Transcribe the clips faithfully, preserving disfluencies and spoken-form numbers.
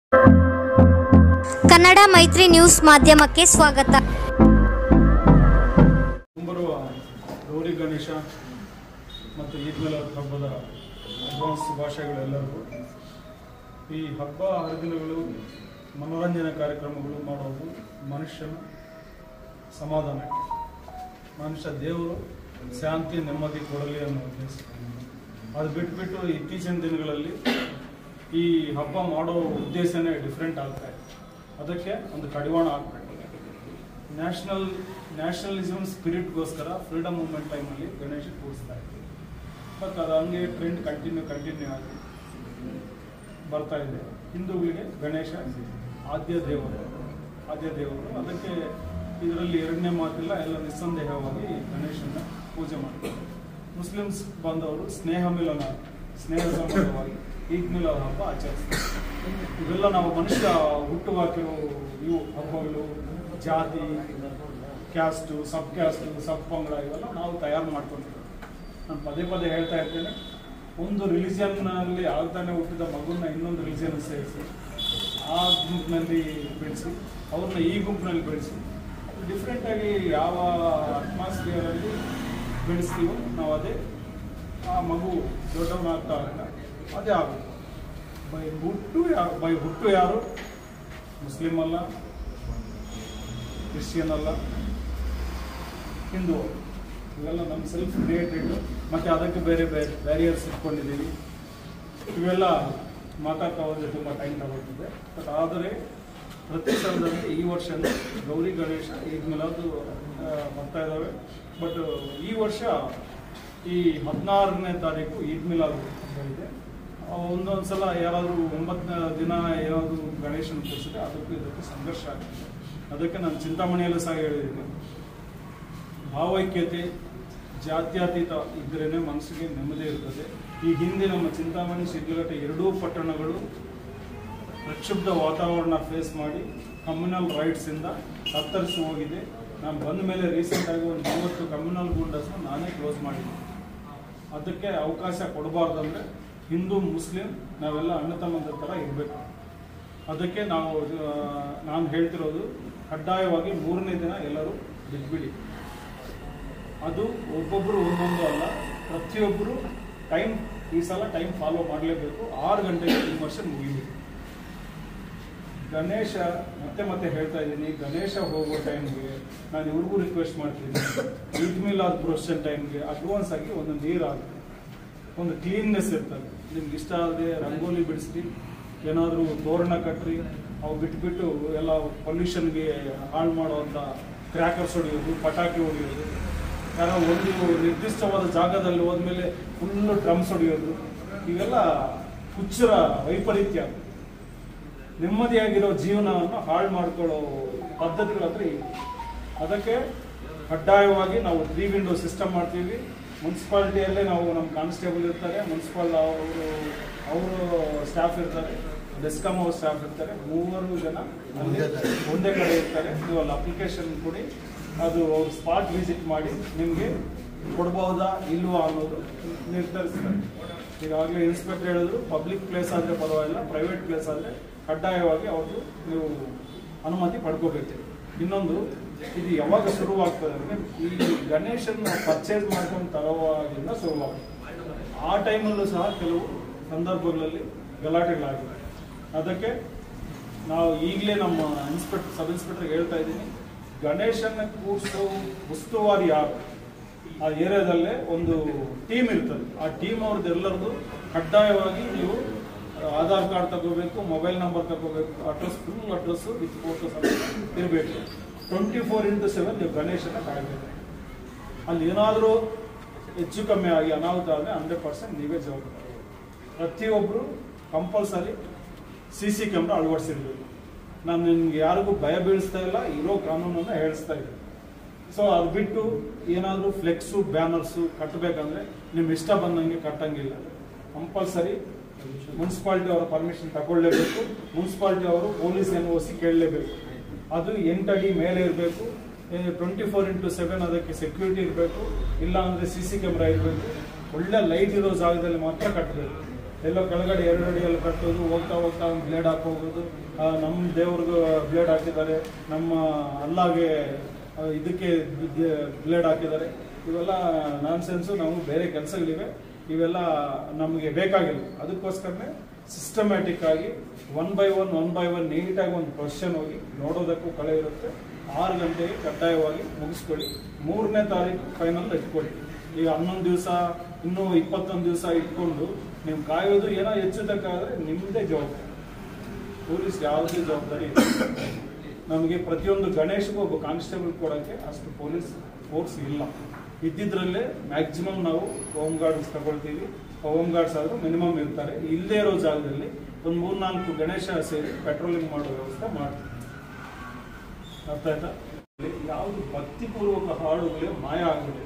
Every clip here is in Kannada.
ಕನ್ನಡ ಮೈತ್ರಿ ನ್ಯೂಸ್ ಮಾಧ್ಯಮಕ್ಕೆ ಸ್ವಾಗತ. ಮುಂಬರುವ ಗೌರಿ ಗಣೇಶ ಮತ್ತು ಈದ್ ಮಿಲಾದ್ ಹಬ್ಬದ ಅಡ್ವಾನ್ಸ್ ಶುಭಾಶಯಗಳೆಲ್ಲರಿಗೂ. ಈ ಹಬ್ಬ ಹರಿದಿನಗಳು ಮನೋರಂಜನೆ ಕಾರ್ಯಕ್ರಮಗಳು ಮಾಡೋದು ಮನುಷ್ಯನ ಸಮಾಧಾನಕ್ಕೆ, ಮನುಷ್ಯ ದೇವರು ಶಾಂತಿ ನೆಮ್ಮದಿ ಕೊಡಲಿ ಅನ್ನೋ ಉದ್ದೇಶ. ಅದು ಬಿಟ್ಬಿಟ್ಟು ಇತ್ತೀಚಿನ ದಿನಗಳಲ್ಲಿ ಈ ಹಬ್ಬ ಮಾಡೋ ಉದ್ದೇಶನೇ ಡಿಫ್ರೆಂಟ್ ಆಗ್ತಾ ಇದೆ. ಅದಕ್ಕೆ ಒಂದು ಕಡಿವಾಣ ಆಗ್ಬೇಕು. ನ್ಯಾಷನಲ್ ನ್ಯಾಷನಲಿಸಮ್ ಸ್ಪಿರಿಟ್ಗೋಸ್ಕರ ಫ್ರೀಡಮ್ ಮೂವ್ಮೆಂಟ್ ಟೈಮಲ್ಲಿ ಗಣೇಶ ಕೂರಿಸ್ತಾ ಇದ್ವಿ. ಬಟ್ ಅದು ಹಂಗೆ ಟ್ರೆಂಡ್ ಕಂಟಿನ್ಯೂ ಕಂಟಿನ್ಯೂ ಆಗಿ ಬರ್ತಾ ಇದೆ. ಹಿಂದೂಗಳಿಗೆ ಗಣೇಶ ಆದ್ಯ ದೇವರು ಆದ್ಯ ದೇವರು ಅದಕ್ಕೆ ಇದರಲ್ಲಿ ಎರಡನೇ ಮಾತಿಲ್ಲ, ಎಲ್ಲ ನಿಸ್ಸಂದೇಹವಾಗಿ ಗಣೇಶನ ಪೂಜೆ ಮಾಡ್ತಾರೆ. ಮುಸ್ಲಿಮ್ಸ್ ಬಂದವರು ಸ್ನೇಹ ಮಿಲನ ಸ್ನೇಹ ಸಂಬಂಧವಾಗಿ ಈದ್ ಮಿಲಾದ್ ಹಬ್ಬ ಆಚರಿಸ್ತಾರೆ. ಇವೆಲ್ಲ ನಾವು ಮನುಷ್ಯ ಹುಟ್ಟುಹಾಕಿರೋ ಇವು ಹಬ್ಬಗಳು, ಜಾತಿ, ಕ್ಯಾಸ್ಟು, ಸಬ್ ಕ್ಯಾಸ್ಟು, ಸಬ್ ಪಂಗಡ ಇವೆಲ್ಲ ನಾವು ತಯಾರು ಮಾಡ್ಕೊಂಡಿದ್ದೀವಿ. ನಾನು ಪದೇ ಪದೇ ಹೇಳ್ತಾ ಇರ್ತೇನೆ, ಒಂದು ರಿಲಿಜಿಯನ್ನಲ್ಲಿ ಆಗ್ತಾನೆ ಹುಟ್ಟಿದ ಮಗುನ ಇನ್ನೊಂದು ರಿಲಿಜಿಯನ್ ಸೇರಿಸಿ ಆ ಗುಂಪಿನಲ್ಲಿ ಬೆಳೆಸಿ ಅವ್ರನ್ನ ಈ ಗುಂಪಿನಲ್ಲಿ ಬೆಳೆಸಿ ಡಿಫ್ರೆಂಟಾಗಿ ಯಾವ ಅಟ್ಮಾಸ್ಫಿಯರಲ್ಲಿ ಬೆಳೆಸ್ತೀವೋ ನಾವು ಅದೇ ಆ ಮಗು ದೊಡ್ಡವನಾಗ್ತಾ ಅದೇ ಆಗುತ್ತೆ. ಬೈ ಹುಟ್ಟು ಯಾರು ಬೈ ಹುಟ್ಟು ಯಾರು ಮುಸ್ಲಿಮ್ ಅಲ್ಲ, ಕ್ರಿಶ್ಚಿಯನ್ ಅಲ್ಲ, ಹಿಂದೂ, ಇವೆಲ್ಲ ನಮ್ಮ ಸೆಲ್ಫ್ ಕ್ರಿಯೇಟೆಡ್. ಮತ್ತು ಅದಕ್ಕೆ ಬೇರೆ ಬೇರೆ ಬ್ಯಾರಿಯರ್ಸ್ ಇಟ್ಕೊಂಡಿದ್ದೀವಿ. ಇವೆಲ್ಲ ಮಾತಾಡ್ತಾ ಹೋದರೆ ತುಂಬ ಟೈಮ್ ತಗೊಳ್ತಿದೆ. ಬಟ್ ಆದರೆ ಪ್ರತಿ ಸಲದಲ್ಲಿ ಈ ವರ್ಷ ಗೌರಿ ಗಣೇಶ ಈದ್ ಮಿಲಾದ್ ಬರ್ತಾ ಇದ್ದಾವೆ. ಬಟ್ ಈ ವರ್ಷ ಈ ಹದಿನಾರನೇ ತಾರೀಕು ಈದ್ ಮಿಲಾದ್ ಇದೆ. ಒಂದೊಂದು ಸಲ ಯಾರಾದರೂ ಒಂಬತ್ತನೇ ದಿನ ಏನಾದರೂ ಗಣೇಶನ ಕೂರಿಸಿದ್ರೆ ಅದಕ್ಕೂ ಇದಕ್ಕೂ ಸಂಘರ್ಷ ಆಗ್ತದೆ. ಅದಕ್ಕೆ ನಾನು ಚಿಂತಾಮಣಿಯಲ್ಲೂ ಸಹ ಹೇಳಿದ್ದೀನಿ, ಭಾವೈಕ್ಯತೆ ಜಾತ್ಯತೀತ ಇದ್ರೇ ಮನಸ್ಸಿಗೆ ನೆಮ್ಮದಿ ಇರ್ತದೆ. ಈ ಹಿಂದೆ ನಮ್ಮ ಚಿಂತಾಮಣಿ, ಶಿಡ್ಲಘಟ್ಟ ಎರಡೂ ಪಟ್ಟಣಗಳು ಪ್ರಕ್ಷುಬ್ಧ ವಾತಾವರಣ ಫೇಸ್ ಮಾಡಿ ಕಮ್ಯುನಲ್ ರೈಟ್ಸಿಂದ ತತ್ತರಿಸಿ ಹೋಗಿದೆ. ನಾನು ಬಂದ ಮೇಲೆ ರೀಸೆಂಟಾಗಿ ಒಂದು ಮೂವತ್ತು ಕಮ್ಯುನಲ್ ಗೂಂಡಸ್ನ ನಾನೇ ಕ್ಲೋಸ್ ಮಾಡಿದ್ದೀನಿ. ಅದಕ್ಕೆ ಅವಕಾಶ ಕೊಡಬಾರ್ದಂದ್ರೆ ಹಿಂದೂ ಮುಸ್ಲಿಂ ನಾವೆಲ್ಲ ಅಣ್ಣ ತಮ್ಮಂದ್ರ ಥರ ಇರಬೇಕು. ಅದಕ್ಕೆ ನಾವು ನಾನು ಹೇಳ್ತಿರೋದು, ಕಡ್ಡಾಯವಾಗಿ ಮೂರನೇ ದಿನ ಎಲ್ಲರೂ ಬಿಟ್ಬಿಡಿ. ಅದು ಒಬ್ಬೊಬ್ಬರು ಒಂದೊಂದು ಅಲ್ಲ, ಪ್ರತಿಯೊಬ್ಬರು ಟೈಮ್ ಈ ಸಲ ಟೈಮ್ ಫಾಲೋ ಮಾಡಲೇಬೇಕು. ಆರು ಗಂಟೆಗೆ ಈ ವರ್ಷ ಮುಗಿಬೇಕು. ಗಣೇಶ ಮತ್ತೆ ಮತ್ತೆ ಹೇಳ್ತಾ ಇದ್ದೀನಿ, ಗಣೇಶ ಹೋಗೋ ಟೈಮ್ಗೆ ನಾನು ಇವ್ರಿಗೂ ರಿಕ್ವೆಸ್ಟ್ ಮಾಡ್ತೀನಿ, ಈದ್ ಮಿಲಾದ್ ಪ್ರೊಸೆಷನ್ ಟೈಮ್ಗೆ ಅಡ್ವಾನ್ಸ್ ಆಗಿ ಒಂದು ನೀರು ಆಗುತ್ತೆ, ಒಂದು ಕ್ಲೀನ್ನೆಸ್ ಇರ್ತದೆ. ನಿಮ್ಗೆ ಇಷ್ಟ ಆಗದೆ ರಂಗೋಲಿ ಬಿಡಿಸ್ರಿ, ಏನಾದರೂ ತೋರಣ ಕಟ್ಟ್ರಿ. ಅವು ಬಿಟ್ಬಿಟ್ಟು ಎಲ್ಲ ಪೊಲ್ಯೂಷನ್ಗೆ ಹಾಳು ಮಾಡುವಂಥ ಕ್ರ್ಯಾಕರ್ಸ್ ಹೊಡೆಯೋದು, ಪಟಾಕಿ ಹೊಡೆಯೋದು, ಯಾರೋ ಒಂದು ನಿರ್ದಿಷ್ಟವಾದ ಜಾಗದಲ್ಲಿ ಹೋದ್ಮೇಲೆ ಫುಲ್ಲು ಡ್ರಮ್ಸ್ ಹೊಡೆಯೋದು, ಇವೆಲ್ಲ ಹುಚ್ಚರ ವೈಪರೀತ್ಯ. ನೆಮ್ಮದಿಯಾಗಿರೋ ಜೀವನವನ್ನು ಹಾಳು ಮಾಡ್ಕೊಳ್ಳೋ ಪದ್ಧತಿಗಳತ್ರ ಇವೆ. ಅದಕ್ಕೆ ಕಡ್ಡಾಯವಾಗಿ ನಾವು ತ್ರೀ ವಿಂಡೋ ಸಿಸ್ಟಮ್ ಮಾಡ್ತೀವಿ. ಮುನ್ಸಿಪಾಲಿಟಿಯಲ್ಲೇ ನಾವು ನಮ್ಮ ಕಾನ್ಸ್ಟೇಬಲ್ ಇರ್ತಾರೆ, ಮುನ್ಸಿಪಾಲ್ ಅವರು ಅವರು ಸ್ಟಾಫ್ ಇರ್ತಾರೆ, ಡೆಸ್ಕಾಮ್ ಅವ್ರ ಸ್ಟಾಫ್ ಇರ್ತಾರೆ, ಮೂವರು ಜನ ಅಲ್ಲಿ ಒಂದೇ ಕಡೆ ಇರ್ತಾರೆ. ನೀವು ಅಲ್ಲಿ ಅಪ್ಲಿಕೇಶನ್ ಕೊಡಿ, ಅದು ಅವ್ರು ಸ್ಪಾಟ್ ವಿಸಿಟ್ ಮಾಡಿ ನಿಮಗೆ ಕೊಡ್ಬೋದಾ ಇಲ್ವಾ ಅನ್ನೋದು ನಿರ್ಧರಿಸ್ತಾರೆ. ಈಗಾಗಲೇ ಇನ್ಸ್ಪೆಕ್ಟರ್ ಹೇಳಿದ್ರು, ಪಬ್ಲಿಕ್ ಪ್ಲೇಸ್ ಆದರೆ ಪರವಾಗಿಲ್ಲ, ಪ್ರೈವೇಟ್ ಪ್ಲೇಸ್ ಆದರೆ ಕಡ್ಡಾಯವಾಗಿ ಅವ್ರದ್ದು ನೀವು ಅನುಮತಿ ಪಡ್ಕೋಬೇಕು. ಇನ್ನೊಂದು, ಇದು ಯಾವಾಗ ಶುರುವಾಗ್ತದೆ ಅಂದರೆ ಈ ಗಣೇಶನ ಪರ್ಚೇಸ್ ಮಾಡ್ಕೊಂಡು ತರೋವಾಗಿಂದ ಶುರುವಾಗ್ತದೆ. ಆ ಟೈಮಲ್ಲೂ ಸಹ ಕೆಲವು ಸಂದರ್ಭಗಳಲ್ಲಿ ಗಲಾಟೆಗಳಾಗಿದೆ. ಅದಕ್ಕೆ ನಾವು ಈಗಲೇ ನಮ್ಮ ಇನ್ಸ್ಪೆಕ್ಟರ್ ಸಬ್ ಇನ್ಸ್ಪೆಕ್ಟರ್ಗೆ ಹೇಳ್ತಾ ಇದ್ದೀನಿ, ಗಣೇಶನ ಕೂರಿಸೋ ಉಸ್ತುವಾರಿ ಯಾರು ಆ ಏರಿಯಾದಲ್ಲೇ ಒಂದು ಟೀಮ್ ಇರ್ತದೆ. ಆ ಟೀಮ್ ಅವ್ರದ್ದು ಎಲ್ಲರದು ಕಡ್ಡಾಯವಾಗಿ ನೀವು ಆಧಾರ್ ಕಾರ್ಡ್ ತಗೋಬೇಕು, ಮೊಬೈಲ್ ನಂಬರ್ ತಗೋಬೇಕು, address full address with photos ಇರಬೇಕು. ಟ್ವೆಂಟಿ ಫೋರ್ ಇಂಟು ಸೆವೆನ್ ನೀವು ಗಣೇಶನ ಕಾಯಬೇಕು. ಅಲ್ಲಿ ಏನಾದರೂ ಹೆಚ್ಚು ಕಮ್ಮಿ ಆಗಿ ಅನಾಹುತ ಆದರೆ ಹಂಡ್ರೆಡ್ ಪರ್ಸೆಂಟ್ ನೀವೇ ಜವಾಬ್ದಾರಿ. ಪ್ರತಿಯೊಬ್ಬರು ಕಂಪಲ್ಸರಿ ಸಿ ಸಿ ಕ್ಯಾಮ್ರಾ ಅಳವಡಿಸಿರ್ಬೇಕು. ನಾನು ನಿಮ್ಗೆ ಯಾರಿಗೂ ಭಯ ಬೀಳಿಸ್ತಾ ಇಲ್ಲ, ಇರೋ ಕಾನೂನನ್ನು ಹೇಳಿಸ್ತಾ ಇದ್ದೀನಿ. ಸೊ ಅದು ಬಿಟ್ಟು ಏನಾದರೂ ಫ್ಲೆಕ್ಸು ಬ್ಯಾನರ್ಸು ಕಟ್ಟಬೇಕಂದ್ರೆ ನಿಮ್ಮ ಇಷ್ಟ ಬಂದಂಗೆ ಕಟ್ಟಂಗಿಲ್ಲ. ಕಂಪಲ್ಸರಿ ಮುನ್ಸಿಪಾಲಿಟಿ ಅವರ ಪರ್ಮಿಷನ್ ತಗೊಳ್ಳೇಬೇಕು. ಮುನ್ಸಿಪಾಲಿಟಿ ಅವರು ಪೊಲೀಸ್ ಎನ್ ಓ ಸಿ ಕೇಳಲೇಬೇಕು. ಅದು ಎಂಟಡಿ ಮೇಲೆ ಇರಬೇಕು. ಟ್ವೆಂಟಿ ಫೋರ್ ಇಂಟು ಸೆವೆನ್ ಅದಕ್ಕೆ ಸೆಕ್ಯೂರಿಟಿ ಇರಬೇಕು. ಇಲ್ಲ ಅಂದರೆ ಸಿ ಸಿ ಕ್ಯಾಮ್ರಾ ಇರಬೇಕು. ಒಳ್ಳೆ ಲೈಟ್ ಇರೋ ಜಾಗದಲ್ಲಿ ಮಾತ್ರ ಕಟ್ಟಬೇಕು. ಎಲ್ಲೋ ಕೆಳಗಡೆ ಎರಡು ಅಡಿಯಲ್ಲಿ ಕಟ್ಟೋದು, ಹೋಗ್ತಾ ಹೋಗ್ತಾ ಬ್ಲೇಡ್ ಹಾಕೋಗೋದು, ನಮ್ಮ ದೇವ್ರಿಗೆ ಬ್ಲೇಡ್ ಹಾಕಿದ್ದಾರೆ, ನಮ್ಮ ಅಲ್ಲಾಗೆ ಇದಕ್ಕೆ ಬ್ಲೇಡ್ ಹಾಕಿದ್ದಾರೆ. ಇವೆಲ್ಲ ನಾನ್ಸೆನ್ಸು. ನಾವು ಬೇರೆ ಕೆಲಸಗಳಿವೆ, ಇವೆಲ್ಲ ನಮಗೆ ಬೇಕಾಗಿಲ್ಲ. ಅದಕ್ಕೋಸ್ಕರನೇ ಸಿಸ್ಟಮ್ಯಾಟಿಕ್ ಆಗಿ one by one one by one ನೀಟಾಗಿ ಒಂದು ಕ್ವಶನ್ ಹೋಗಿ ನೋಡೋದಕ್ಕೂ ಕಳೆ ಇರುತ್ತೆ. ಆರು ಗಂಟೆಗೆ ಕಡ್ಡಾಯವಾಗಿ ಮುಗಿಸ್ಕೊಳ್ಳಿ. ಮೂರನೇ ತಾರೀಕು ಫೈನಲ್ ಇಟ್ಕೊಳ್ಳಿ. ಈಗ ಹನ್ನೊಂದು ದಿವಸ ಇನ್ನೂ ಇಪ್ಪತ್ತೊಂದು ದಿವಸ ಇಟ್ಕೊಂಡು ನೀವು ಕಾಯೋದು ಏನೋ ಹೆಚ್ಚುದಕ್ಕಾದ್ರೆ ನಿಮ್ಮದೇ ಜವಾಬ್ದಾರಿ. ಪೊಲೀಸ್ ಯಾವುದೇ ಜವಾಬ್ದಾರಿ ಇಲ್ಲ. ನಮಗೆ ಪ್ರತಿಯೊಂದು ಗಣೇಶಗೂ ಒಬ್ಬ ಕಾನ್ಸ್ಟೇಬಲ್ ಕೊಡೋಕ್ಕೆ ಅಷ್ಟು ಪೊಲೀಸ್ ಫೋರ್ಸ್ ಇಲ್ಲ. ಇದ್ದಿದ್ರಲ್ಲೇ ಮ್ಯಾಕ್ಸಿಮಮ್ ನಾವು ಹೋಮ್ ಗಾರ್ಡ್ಸ್ ತಗೊಳ್ತೀವಿ. ಹೋಮ್ ಗಾರ್ಡ್ಸ್ ಆದರೂ ಮಿನಿಮಮ್ ಇರ್ತಾರೆ. ಇಲ್ಲದೇ ಇರೋ ಜಾಗದಲ್ಲಿ ಒಂದು ಮೂರ್ನಾಲ್ಕು ಗಣೇಶ ಸೇರಿ ಪೆಟ್ರೋಲಿಂಗ್ ಮಾಡೋ ವ್ಯವಸ್ಥೆ ಮಾಡ್ತೀವಿ. ಅರ್ಥ ಆಯ್ತಾ? ಯಾವುದು ಭಕ್ತಿಪೂರ್ವಕ ಹಾಡುಗಳೇ ಮಾಯ ಆಗ್ಬಿಟ್ಟಿದೆ.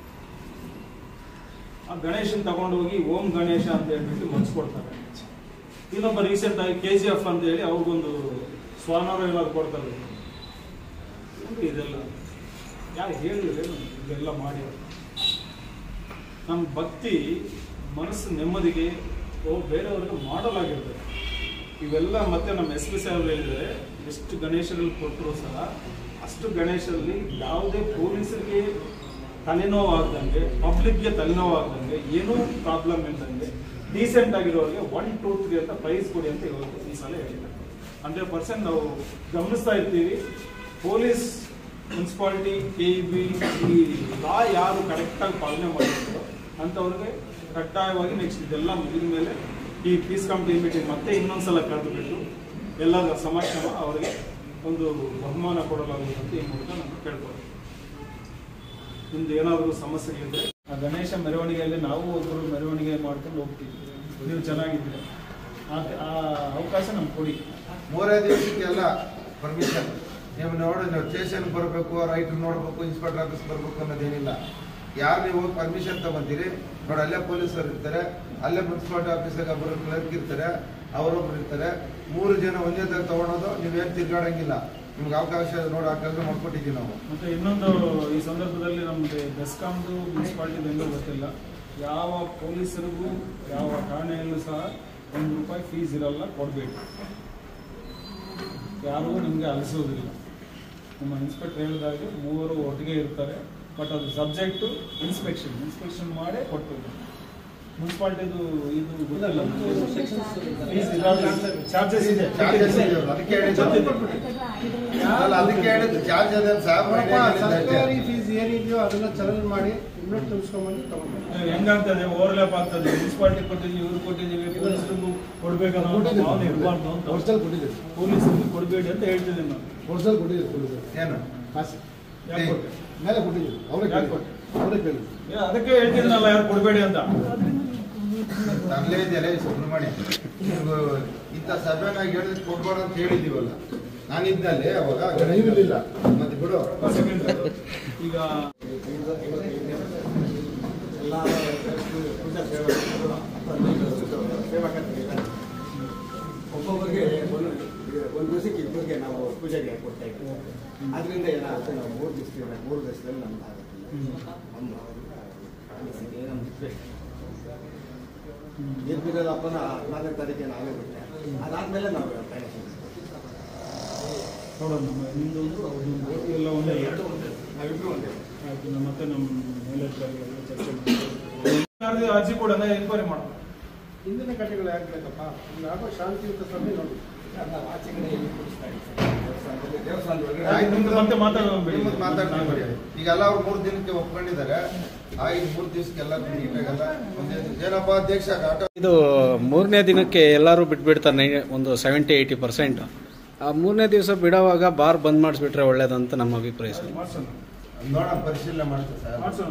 ಆ ಗಣೇಶನ್ ತಗೊಂಡು ಹೋಗಿ ಓಂ ಗಣೇಶ ಅಂತ ಹೇಳ್ಬಿಟ್ಟು ಮನ್ಸ್ಕೊಡ್ತಾರೆ. ಇನ್ನೊಬ್ಬ ರೀಸೆಂಟ್ ಆಗಿ ಕೆ ಜಿ ಎಫ್ ಅಂತ ಹೇಳಿ ಅವ್ರಿಗೊಂದು ಸ್ವಾನವರು ಏನಾದ್ರು ಕೊಡ್ತಾರೆ. ಇದೆಲ್ಲ ಯಾರು ಹೇಳಿದ್ರೆ ಇದೆಲ್ಲ ಮಾಡಿ ನಮ್ಮ ಭಕ್ತಿ ಮನಸ್ಸು ನೆಮ್ಮದಿಗೆ ಓ ಬೇರೆಯವ್ರಿಗೆ ಮಾಡಲ್ ಆಗಿರ್ತದೆ. ಇವೆಲ್ಲ ಮತ್ತೆ ನಮ್ಮ ಎಸ್ ಪಿ ಸಾಹೇಬ್ ಹೇಳಿದರೆ ಎಷ್ಟು ಗಣೇಶರಲ್ಲಿ ಕೊಟ್ಟರು ಸಹ ಅಷ್ಟು ಗಣೇಶರಲ್ಲಿ ಯಾವುದೇ ಪೊಲೀಸರಿಗೆ ತಲೆನೋವು ಆಗ್ದಂಗೆ, ಪಬ್ಲಿಕ್ಗೆ ತಲೆನೋವು ಆಗ್ದಂಗೆ, ಏನೂ ಪ್ರಾಬ್ಲಮ್ ಇಲ್ದಂಗೆ ಡೀಸೆಂಟ್ ಆಗಿರೋರಿಗೆ ಒನ್ ಟೂ ತ್ರೀ ಅಂತ ಪ್ರೈಸ್ ಕೊಡಿ ಅಂತ ಇವತ್ತು ಈ ಸಲ ಹೇಳಿದ್ದಾರೆ. ಹಂಡ್ರೆಡ್ ಪರ್ಸೆಂಟ್ ನಾವು ಗಮನಿಸ್ತಾ ಇರ್ತೀವಿ. Police, municipality, K E B ಈ ಲಾ ಯಾರು ಕರೆಕ್ಟಾಗಿ ಪಾಲನೆ ಮಾಡಿದ್ರು ಅಂಥವ್ರಿಗೆ ಕಡ್ಡಾಯವಾಗಿ ನೆಕ್ಸ್ಟ್ ಇದೆಲ್ಲ ಮುಗಿದ ಮೇಲೆ ಈ ಪೀಸ್ ಕಮಿಟಿ ಮೀಟಿಂಗ್ ಮತ್ತೆ ಇನ್ನೊಂದ್ಸಲ ಕರೆದುಬಿಟ್ಟು ಎಲ್ಲರ ಸಮಾಕ್ಷಮ ಅವರಿಗೆ ಒಂದು ಬಹುಮಾನ ಕೊಡಲಾಗುವುದು ಅಂತ ಈ ಮೂಲಕ ನಾನು ಕೇಳ್ಕೊಳ್ತೀನಿ. ನಿಮ್ದು ಏನಾದರೂ ಸಮಸ್ಯೆಗಳಿದ್ರೆ ಆ ಗಣೇಶ ಮೆರವಣಿಗೆಯಲ್ಲಿ ನಾವು ಒಬ್ಬರು ಮೆರವಣಿಗೆ ಮಾಡ್ಕೊಂಡು ಹೋಗ್ತೀವಿ. ನೀವು ಚೆನ್ನಾಗಿದ್ದೀರಿ, ಆ ಅವಕಾಶ ನಮ್ಗೆ ಕೊಡಿ. ಮೂರೇ ದಿವಸಕ್ಕೆಲ್ಲ ಪರ್ಮಿಷನ್ ನೀವು ನೋಡಿ, ನೀವು ಸ್ಟೇಷನ್ಗೆ ಬರಬೇಕು, ರೈಟ್ರ್ ನೋಡಬೇಕು, ಇನ್ಸ್ಪೆಕ್ಟರ್ ಆಫೀಸ್ ಬರಬೇಕು ಅನ್ನೋದೇನಿಲ್ಲ. ಯಾರು ನೀವು ಹೋಗಿ ಪರ್ಮಿಷನ್ ತಗೊಂತೀರಿ ನೋಡಿ, ಅಲ್ಲೇ ಪೊಲೀಸರು ಇರ್ತಾರೆ, ಅಲ್ಲೇ ಮುನ್ಸಿಪಾಲಿಟಿ ಆಫೀಸಾಗ ಒಬ್ಬರು ಕ್ಲರ್ಕ್ ಇರ್ತಾರೆ, ಅವರೊಬ್ರು ಇರ್ತಾರೆ. ಮೂರು ಜನ ಒಂದೇ ತರ ತಗೊಳೋದು, ನೀವೇನು ತಿರ್ಗಾಡಂಗಿಲ್ಲ. ನಿಮ್ಗೆ ಅವಕಾಶ ನೋಡಿ ಆ ಕೆಲಸ ಮಾಡ್ಕೊಟ್ಟಿದ್ದೀವಿ ನಾವು. ಮತ್ತೆ ಇನ್ನೊಂದು ಈ ಸಂದರ್ಭದಲ್ಲಿ ನಮಗೆ ಬೆಸ್ಕಾಮ್ದು ಮುನ್ಸಿಪಾಲಿಟಿದು ಎಲ್ಲೂ ಗೊತ್ತಿಲ್ಲ. ಯಾವ ಪೊಲೀಸರಿಗೂ ಯಾವ ಠಾಣೆಯಲ್ಲೂ ಸಹ ಒಂದು ರೂಪಾಯಿ ಫೀಸ್ ಇರಲ್ಲ, ಕೊಡಬೇಕು. ಯಾರಿಗೂ ನಿಮಗೆ ಅಲಿಸೋದಿಲ್ಲ. ನಮ್ಮ ಇನ್ಸ್ಪೆಕ್ಟರ್ ಹೇಳಿದಾಗೆ ಮೂವರು ಒಟ್ಟಿಗೆ ಇರ್ತಾರೆ. ಬಟ್ ಅದು ಸಬ್ಜೆಕ್ಟು ಇನ್ಸ್ಪೆಕ್ಷನ್ ಇನ್ಸ್ಪೆಕ್ಷನ್ ಮಾಡೇ ಕೊಡ್ತೀವಿ. ಮುನ್ಸಿಪಾಲಿಟಿದು ಇದು ಗೊತ್ತಿಲ್ಲ, ಫೀಸ್ ಚಾರ್ಜಸ್ ಇದೆ. ಅದಕ್ಕೆ ಅದಕ್ಕೆ ಹೇಳಿದ್ದು ಚಾರ್ಜ್ ಅದೇ ಸರ್ಕಾರಿ ಫೀಸ್ ಏನಿದೆಯೋ ಅದನ್ನ ಚಲನ್ ಮಾಡಿ ಇಮ್ಮಿಡಿಯೇಟ್ ತುಂಬಿಸ್ಕೊಂಡ್ಬಂದು ತಗೊಂಡು ಹೆಂಗಾಗ್ತದೆ, ಓವರ್ಲ್ಯಾಪ್ ಆಗ್ತದೆ. ಮುನ್ಸಿಪಾಲಿಟಿ ಕೊಟ್ಟಿದ್ದೀವಿ, ಇವ್ರು ಕೊಟ್ಟಿದ್ದೀವಿ, ಪೊಲೀಸರಿಗೂ ಕೊಡ್ಬೇಕನ್ನೋ ಭಾವನೆ ಇರಬಾರ್ದು ಅಂತ ಪೊಲೀಸರಿಗೆ ಕೊಡಬೇಡಿ ಅಂತ ಹೇಳ್ತಿದ್ದೀನಿ ನಾನು. ಹೊಸಲ್ ಕೊಟ್ಟಿದ್ದೀವಿ ಪೊಲೀಸರು ಏನು ಕಾಸು ಯಾಕೆ ಕೊಟ್ಟೆ? ಮೇಲೆ ಕೊಟ್ಟಿದ್ದೀವಿ, ಅವರೇ ಯಾಕೆ ಕೊಟ್ಟೆ? ಅವರೇ ಕೇಳಿ. ಅದಕ್ಕೆ ಹೇಳ್ತಿದ್ದೀನಲ್ಲ, ಯಾರು ಕೊಡಬೇಡಿ ಅಂತ. ಅಲ್ಲೇ ಇದೆಯಲ್ಲ ಸುಬ್ರಹ್ಮಣ್ಯ, ನೀವು ಇಂಥ ಸಭೆನಾಗ ಹೇಳಿದ್ ಕೊಡ್ಬಾರ್ದು ಅಂತ ಹೇಳಿದೀವಲ್ಲ. ನಾನಿದ್ದಲ್ಲಿ ಅವಾಗ ಇರಲಿಲ್ಲ ಮತ್ತೆ ಬಿಡು. ಈಗ ಎಲ್ಲ ಪೂಜಾ ಒಬ್ಬೊಬ್ಬರಿಗೆ ಒಂದು ಒಂದು ದಿವಸಕ್ಕೆ ಇಬ್ಬರಿಗೆ ನಾವು ಪೂಜೆಗೆ ಕೊಡ್ತಾ ಇದ್ದೀವಿ. ಅದರಿಂದ ಏನಾಗುತ್ತೆ, ನಾವು ಮೂರು ದಿವಸದಿಂದ ಮೂರು ದಿವಸದಲ್ಲಿ ನಮ್ಗೆ ಆಗುತ್ತೆ. ನಮ್ಗೆ ಇರ್ಬಿರಲ್ಲಪ್ಪನ ಹದಿನಾಲ್ಕನೇ ತಾರೀಕಿಗೆ ನಾವೇ ಬಿಟ್ಟೆ. ಅದಾದ್ಮೇಲೆ ನಾವು ನೋಡೋಣ. ನಮ್ಮ ನಿಮ್ಮದೊಂದು ಅವ್ರದ್ದೊಂದು ಎಲ್ಲ ಒಂದೇ, ಎರಡು ಒಂದೇ, ನಾವಿಬ್ರು ಒಂದೇ ಆಯ್ತು. ನಮ್ಮ ಮತ್ತೆ ನಮ್ಮ ಮೇಲೆ ಚರ್ಚೆ ಮಾಡಿ ಅರ್ಜಿ ಕೂಡ ಎನ್ಕ್ವೈರಿ ಮಾಡೋಣ. ಹಿಂದಿನ ಕಟ್ಟೆಗಳು ಯಾಕೆ ಬೇಕಪ್ಪ? ಆಗೋ ಶಾಂತಿಯುತ ಸಭೆ ನೋಡಿ ಆಚೆ ಕಡೆ ಮತ್ತೆ ಮಾತಾಡೋಣ. ಮಾತಾಡ್ತೀವಿ. ಈಗೆಲ್ಲ ಅವ್ರು ಮೂರು ದಿನಕ್ಕೆ ಒಪ್ಕೊಂಡಿದ್ದಾರೆ. ಆ ಇದು ಮೂರು ದಿವಸಕ್ಕೆಲ್ಲ ನೀಟಾಗೆಲ್ಲ ಒಂದೇ ಏನಪ್ಪ ಅಧ್ಯಕ್ಷ ಆಟೋ ಇದು ಮೂರನೇ ದಿನಕ್ಕೆ ಎಲ್ಲರೂ ಬಿಟ್ಬಿಡ್ತಾರೆ, ಒಂದು ಸೆವೆಂಟಿ ಏಯ್ಟಿ ಪರ್ಸೆಂಟ್. ಆ ಮೂರನೇ ದಿವಸ ಬಿಡೋವಾಗ ಬಾರ್ ಬಂದ್ ಮಾಡಿಸ್ಬಿಟ್ರೆ ಒಳ್ಳೇದಂತ ನಮ್ಮ ಅಭಿಪ್ರಾಯ ಸರ್. ಮಾಡ್ಸೋಣ, ನೋಡೋಣ, ಪರಿಶೀಲನೆ ಮಾಡ್ತೀವಿ ಸರ್. ಮಾಡ್ಸೋಣ.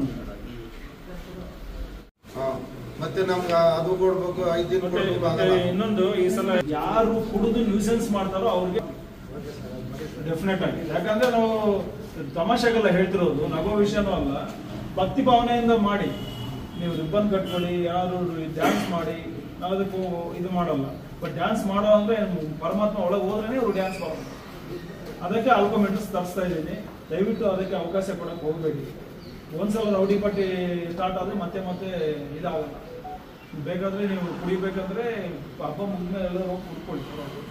ಹಾಂ, ಮತ್ತೆ ನಮ್ಗೆ ಅದು ಕೊಡ್ಬೇಕು, ಐದು ದಿನ ಕೊಡ್ಬೇಕು. ಮತ್ತೆ ಇನ್ನೊಂದು, ಈ ಸಲ ಯಾರು ಕುಡಿದು ನ್ಯೂಸೆನ್ಸ್ ಮಾಡ್ತಾರೋ ಅವ್ರಿಗೆ ಡೆಫಿನೆಟ್ ಆಗಿ, ಯಾಕಂದ್ರೆ ನಾವು ತಮಾಷೆಗೆಲ್ಲ ಹೇಳ್ತಿರೋದು, ನಗೋ ವಿಷಯನೂ ಅಲ್ಲ. ಭಕ್ತಿ ಭಾವನೆಯಿಂದ ಮಾಡಿ. ನೀವು ರಿಬ್ಬನ್ ಕಟ್ಕೊಳ್ಳಿ, ಯಾರು ಡ್ಯಾನ್ಸ್ ಮಾಡಿ, ನಾವು ಅದಕ್ಕೂ ಇದು ಮಾಡಲ್ಲ. ಬಟ್ ಡ್ಯಾನ್ಸ್ ಮಾಡೋ ಅಂದ್ರೆ ಪರಮಾತ್ಮ ಒಳಗೆ ಹೋದ್ರೇನೆ ಅವ್ರು ಡ್ಯಾನ್ಸ್ ಮಾಡೋದು. ಅದಕ್ಕೆ ಆಲ್ಕೋಮೆಂಟ್ಸ್ ತರಿಸ್ತಾ ಇದ್ದೀನಿ. ದಯವಿಟ್ಟು ಅದಕ್ಕೆ ಅವಕಾಶ ಕೊಡಕ್ಕೆ ಹೋಗಬೇಡಿ. ಒಂದ್ಸಲ ರೌಡಿ ಪಟ್ಟಿ ಸ್ಟಾರ್ಟ್ ಆದ್ರೆ ಮತ್ತೆ ಮತ್ತೆ ಇದಾಗಲ್ಲ. ಬೇಕಾದ್ರೆ ನೀವು ಕುಡಿಬೇಕಂದ್ರೆ ಹಬ್ಬ ಮುಗಿದ ಎಲ್ಲ ಹೋಗಿ ಕುಡ್ಕೊಳ್ಳಿ.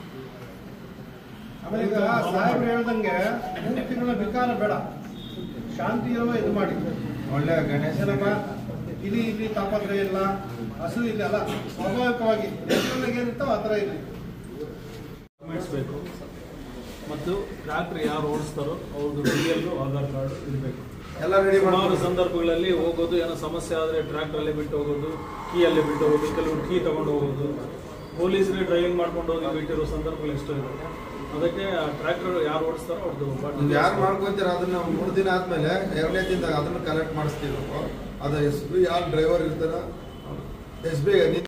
ಆಮೇಲೆ ಈಗ ಸಾಹೇಬ್ರು ಹೇಳ್ದಂಗೆ ಮೂರು ತಿಂಗಳ ವಿಕಾರ ಬೇಡ, ಶಾಂತಿ ಇರುವ ಇದು ಮಾಡಿ. ಒಳ್ಳೆ ಗಣೇಶ ಏನಪ್ಪ ಇಲ್ಲಿ ಇಲ್ಲಿ ತಾಪತ್ರೆ ಇಲ್ಲ, ಹಸು ಇಲ್ಲ ಅಲ್ಲ, ಸ್ವಾಭಾವಿಕವಾಗಿ ಜನರಿಗೆ ಏನಿರ್ತಾವ ಆ ಥರ ಇಲ್ಲಿ ಬೇಕು. ಮತ್ತು ಟ್ರ್ಯಾಕ್ಟರ್ ಯಾರು ಓಡಿಸ್ತಾರೋ ಅವ್ರದ್ದು ಡಿ ಎಲ್ ಆಧಾರ್ ಕಾರ್ಡ್ ಇರಬೇಕು. ಎಲ್ಲ ರೆಡಿ ಸುಮಾರು ಮಾಡಿ. ಸಂದರ್ಭಗಳಲ್ಲಿ ಹೋಗೋದು ಏನೋ ಸಮಸ್ಯೆ ಆದರೆ ಟ್ರ್ಯಾಕ್ಟರಲ್ಲೇ ಬಿಟ್ಟು ಹೋಗೋದು, ಕೀ ಅಲ್ಲೇ ಬಿಟ್ಟು ಹೋಗೋದು, ಕೆಲವರು ಕೀ ತಗೊಂಡು ಹೋಗೋದು, ಪೊಲೀಸರೇ ಡ್ರೈವಿಂಗ್ ಮಾಡ್ಕೊಂಡು ಹೋಗಿ ಬಿಟ್ಟಿರೋ ಸಂದರ್ಭಗಳು ಎಷ್ಟೋ ಇದೆ. ಅದಕ್ಕೆ ಆ ಟ್ರ್ಯಾಕ್ಟರ್ ಯಾರು ಓಡಿಸ್ತಾರೋ ಅವ್ರದ್ದು ಯಾರು ಮಾಡ್ಕೊಂತೀರ ಅದನ್ನ ಮೂರು ದಿನ ಆದ್ಮೇಲೆ ಎರಡನೇ ದಿನದಾಗ ಅದನ್ನ ಕಲೆಕ್ಟ್ ಮಾಡಿಸ್ತೀವಿ ನಾವು. ಅದು ಎಸ್ ಬಿ ಯಾರು ಡ್ರೈವರ್ ಇರ್ತಾರ ಎಸ್ ಬಿ